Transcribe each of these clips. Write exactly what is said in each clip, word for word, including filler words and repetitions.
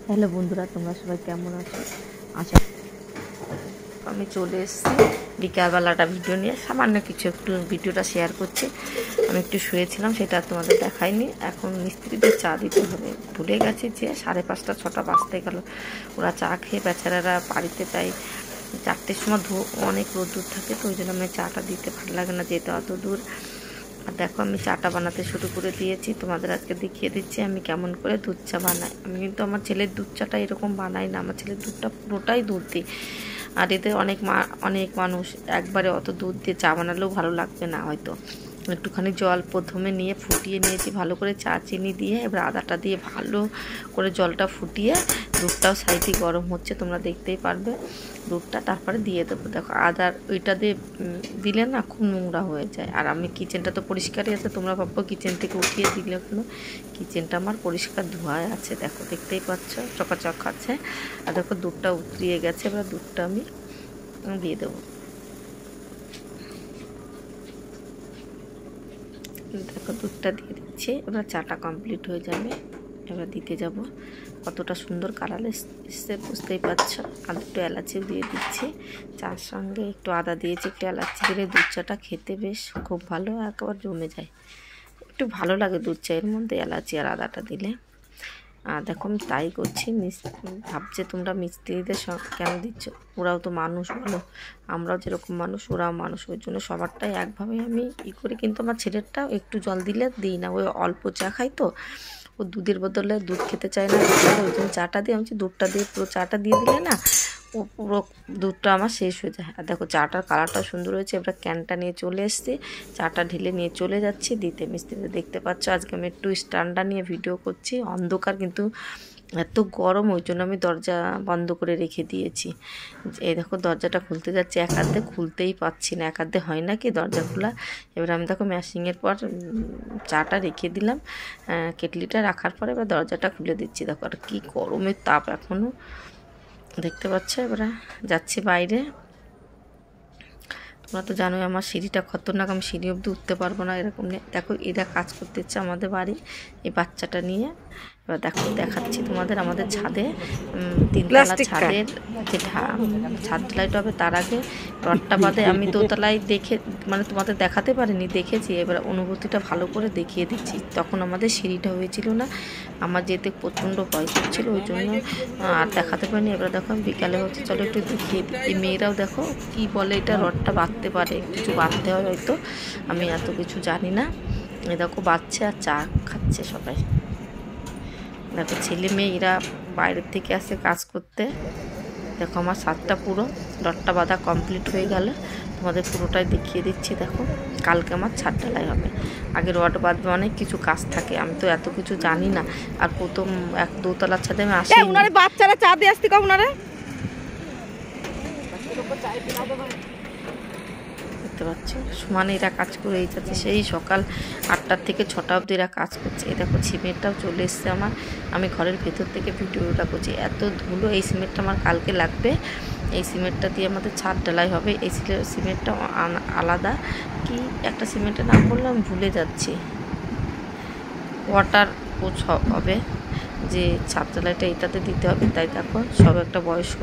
Hello বন্ধুরা, তোমরা সবাই কেমন আছো? আচ্ছা, আমি চলে এসেছি বিকালবেলাটা ভিডিও নিয়ে। সামান্য কিছু একটু ভিডিওটা শেয়ার করছি। আমি একটু শুয়েছিলাম, সেটা তোমাদের দেখাইনি। এখন মিস্ত্রিদের চা দিতে হবে। ভুলে গেছি যে সাড়ে পাঁচটা ছটা বাজতে গেল। ওরা চা খেয়ে বেচারারা বাড়িতে তাই চারটের সময় ধো অনেক রোদ্দুর থাকে, তো ওই জন্য আমি চাটা দিতে ভালো লাগে না, যেতে অত দূর। আর দেখো আমি চাটা বানাতে শুরু করে দিয়েছি। তোমাদের আজকে দেখিয়ে দিচ্ছি আমি কেমন করে দুধ চা বানাই। আমি কিন্তু আমার ছেলের দুধ চাটা এরকম বানাই না, আমার ছেলের দুধটা পুরোটাই দুধ দিই। আর এতে অনেক মা অনেক মানুষ একবারে অত দুধ দিয়ে চা বানালেও ভালো লাগবে না হয়তো। একটুখানি জল প্রথমে নিয়ে ফুটিয়ে নিয়েছি ভালো করে, চা চিনি দিয়ে। এবার আদাটা দিয়ে ভালো করে জলটা ফুটিয়ে, দুধটাও সাইডে গরম হচ্ছে, তোমরা দেখতেই পারবে দুধটা। তারপরে দিয়ে দেবো। দেখো আদার ওইটা দিয়ে দিলে না খুব নোংরা হয়ে যায়। আর আমি কিচেনটা তো পরিষ্কারই আছে, তোমরা ভাববো কিচেন থেকে উঠিয়ে দিলে কোনো, কিচেনটা আমার পরিষ্কার ধোয়ায় আছে। দেখো দেখতেই পাচ্ছ চকাচক আছে। আর দেখো দুধটা উতরিয়ে গেছে। এবার দুধটা আমি দিয়ে দেবো। দেখো দুধটা দিয়ে দিচ্ছি। এবার চাটা কমপ্লিট হয়ে যাবে। এবার দিতে যাব। কতটা সুন্দর কালার এসছে বুঝতেই পারছো। আর দুটো এলাচিও দিয়ে দিচ্ছি। চার সঙ্গে একটু আদা দিয়েছি, একটু এলাচি দিলে দুধ চাটা খেতে বেশ খুব ভালো, একবার জমে যায়। একটু ভালো লাগে দুধ চায়ের মধ্যে এলাচি আর আদাটা দিলে। আর দেখো আমি তাই করছি। ভাবছে তোমরা মিস্ত্রিদের কেন দিচ্ছ? ওরাও তো মানুষ, বলো। আমরাও যেরকম মানুষ ওরাও মানুষ, ওই জন্য সবারটাই একভাবে আমি ই করি। কিন্তু আমার ছেলেরটাও একটু জল দিলে দিই না, ওই অল্প চা খাই তো, ও দুধের বদলে দুধ খেতে চায় না, ওই জন্য চাটা দিয়ে আমি দুধটা দিয়ে পুরো চাটা দিয়ে দিলে না ও পুরো দুধটা আমার শেষ হয়ে যায়। আর দেখো চাটার কালারটা সুন্দর হয়েছে। এবার ক্যানটা নিয়ে চলে এসেছি, চাটা ঢেলে নিয়ে চলে যাচ্ছি দিতে মিস্ত্রিতে। দেখতে পাচ্ছ আজকে আমি একটু স্ট্যান্ডটা নিয়ে ভিডিও করছি। অন্ধকার কিন্তু এত গরম, ওই জন্য আমি দরজা বন্ধ করে রেখে দিয়েছি। এই দেখো দরজাটা খুলতে যাচ্ছি, এক হাতে খুলতেই পাচ্ছি না, এক হাতে হয় না কি দরজা খোলা। এবার আমি দেখো ম্যাশিংয়ের পর চাটা রেখে দিলাম, কেটলিটা রাখার পরে এবার দরজাটা খুলে দিচ্ছি। দেখো আর কি গরমের তাপ এখনও, দেখতে পাচ্ছ। এবার যাচ্ছি বাইরে। তোমরা তো জানোই আমার সিঁড়িটা খতরনাক, আমি সিঁড়ি অবধি উঠতে পারবো না এরকম। দেখো এরা কাজ করতে ইচ্ছে আমাদের বাড়ি এই বাচ্চাটা নিয়ে। এবার দেখো দেখাচ্ছি তোমাদের আমাদের ছাদে, তিনতলা ছাদের যে ছাদ ঢালাইটা হবে তার আগে রডটা বাদে আমি দোতলায় দেখে মানে তোমাদের দেখাতে পারিনি, দেখেছি। এবার অনুভূতিটা ভালো করে দেখিয়ে দিচ্ছি। তখন আমাদের সিঁড়িটা হয়েছিল না, আমার যেতে প্রচণ্ড ভয় করছিল, ওই জন্য আর দেখাতে পারিনি। এবার দেখো আমি বিকালে হচ্ছে চলো একটু দেখিয়ে দিই। এই মেয়েরাও দেখো কি বলে, এটা রডটা বাঁধতে পারে, কিছু বাঁধতে হয় হয়তো, আমি এত কিছু জানি না। এ দেখো বাচ্চা আর চা খাচ্ছে সবাই। দেখো ছেলে মেয়ে এরা বাইরের থেকে আসে কাজ করতে। দেখো আমার ছাদটা পুরো রডটা বাঁধা কমপ্লিট হয়ে গেল, তোমাদের পুরোটাই দেখিয়ে দিচ্ছি। দেখো কালকে আমার ছাদ ঢালাই হবে। আগে রড বাঁধবে, অনেক কিছু কাজ থাকে, আমি তো এত কিছু জানি না। আর প্রথম এক দোতলার ছাদে আমি আসি, উনারে বাচ্চারা চা দিয়ে আসতে কম উনারে দেখতে পাচ্ছ সমানে এরা কাজ করে এই যাচ্ছে। সেই সকাল আটটার থেকে ছটা অবধি এরা কাজ করছে। এই দেখো সিমেন্টটাও চলে এসছে আমার, আমি ঘরের ভেতর থেকে ভিডিওটা করছি। এত ধুলো, এই সিমেন্টটা আমার কালকে লাগবে। এই সিমেন্টটা দিয়ে আমাদের ছাদ ঢালাই হবে। এই সিমেন্টটা আলাদা, কি একটা সিমেন্টের নাম বললাম ভুলে যাচ্ছি, ওয়াটার কোচ হবে, যে ছাদ ঢালাইটা এটাতে দিতে হবে। তাই দেখো সব একটা বয়স্ক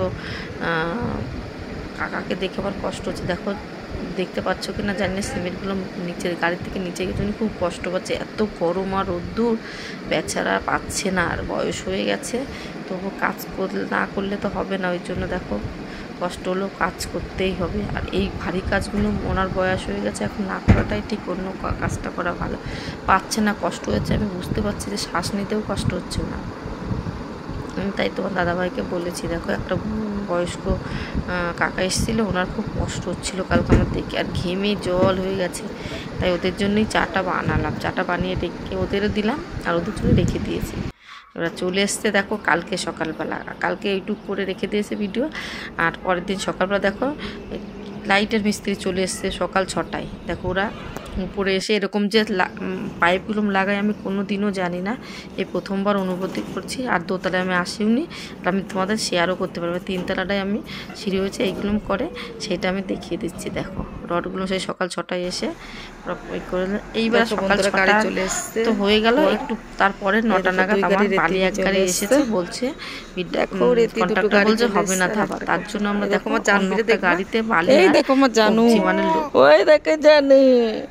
কাকাকে দেখে আবার কষ্ট হচ্ছে। দেখো দেখতে পাচ্ছ কি না জানি না, সিমেন্টগুলো নিচের গাড়ির থেকে নিচে গেছে, খুব কষ্ট পাচ্ছে। এত গরম আর রোদ্দুর, বেচারা পাচ্ছে না, আর বয়স হয়ে গেছে, তবু কাজ করলে না করলে তো হবে না। ওই জন্য দেখো কষ্ট হলেও কাজ করতেই হবে। আর এই ভারী কাজগুলো ওনার বয়স হয়ে গেছে, এখন না করাটাই ঠিক, অন্য কাজটা করা ভালো। পাচ্ছে না, কষ্ট হচ্ছে, আমি বুঝতে পারছি যে শ্বাস নিতেও কষ্ট হচ্ছে না। আমি তাই তোমার দাদাভাইকে বলেছি, দেখো একটা বয়স্ক কাকা এসেছিলো, ওনার খুব কষ্ট হচ্ছিলো কালকে আমার দেখে, আর ঘেমে জল হয়ে গেছে। তাই ওদের জন্যই চাটা বানালাম, চাটা বানিয়ে রেখে ওদেরও দিলাম আর ওদের জন্য রেখে দিয়েছি। এবার চলে এসছে দেখো কালকে সকালবেলা, কালকে ইউটিউব করে রেখে দিয়েছে ভিডিও। আর পরের দিন সকালবেলা দেখো লাইটের মিস্ত্রি চলে এসছে সকাল ছটায়। দেখো ওরা উপরে এসে এরকম যে পাইপগুলো লাগাই আমি কোনো দিনও জানি না, এই প্রথমবার অনুভূতি করছি। আর দোতলায় আমি আসিওনি, আর আমি তোমাদের শেয়ারও করতে পারবো। তিনতলাটায় আমি সিঁড়ি হয়েছে এইগুলো করে, সেটা আমি দেখিয়ে দিচ্ছি। দেখো রডগুলো সেই সকাল ছটায় এসে ওই করে, এইবার সকাল ছটা চলে এসছে তো হয়ে গেল একটু, তারপরে নটা নাগাদ আমার বালি এক গাড়ি এসেছে। বলছে কন্ট্রাক্টর বলছে হবে না ধাবা, তার জন্য আমরা দেখো অন্য একটা গাড়িতে বালি এই দেখো আমার জানু, মানে ওই দেখে জানে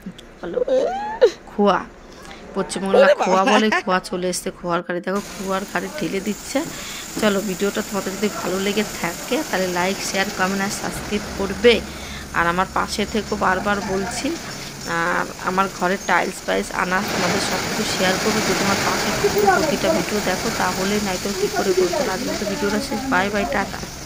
খোয়া, পশ্চিমবাংলা খোয়া বলে, খোয়া চলে এসছে। খোয়ার গাড়ি দেখো, খোয়ার গাড়ি ঢেলে দিচ্ছে। চলো ভিডিওটা তোমাদের যদি ভালো লেগে থাকে তাহলে লাইক শেয়ার কমেন্ট আর সাবস্ক্রাইব করবে। আর আমার পাশে থেকেও বারবার বলছি, আর আমার ঘরের টাইলস ফাইলস আনা তোমাদের সব কিছু শেয়ার করবো। যদি আমার পাশে থেকে প্রতিটা ভিডিও দেখো তাহলে নয়তো কী করে করবো। আজকে তো ভিডিওটা শেষ, বাই বাই, টাটা।